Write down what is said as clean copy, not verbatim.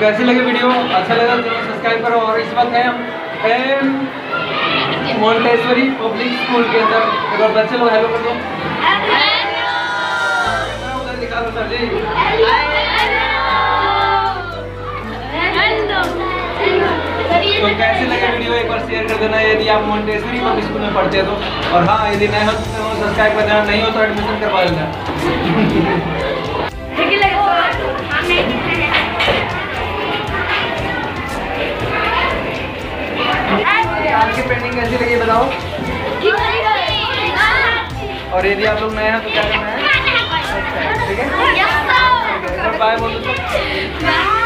कैसी लगी वीडियो? अच्छा लगा तो सब्सक्राइब करो। और इस वक्त है हम मोंटेसरी पब्लिक स्कूल के अंदर। एक बार बच्चे लोग हेलो कर दो। उधर दिखा दो सर जी। तो कैसे लगे वीडियो एक बार शेयर कर देना यदि आप मोंटेसरी पब्लिक स्कूल में पढ़ते हो तो। और हाँ, यदि नए हो तो सब्सक्राइब कर देना, नहीं हो तो एडमिशन करवा लेना। आपकी पेंटिंग कैसी लगी बताओ। और यदि आप लोग नए हैं तो क्या करना है? ठीक है, बाय बोलो।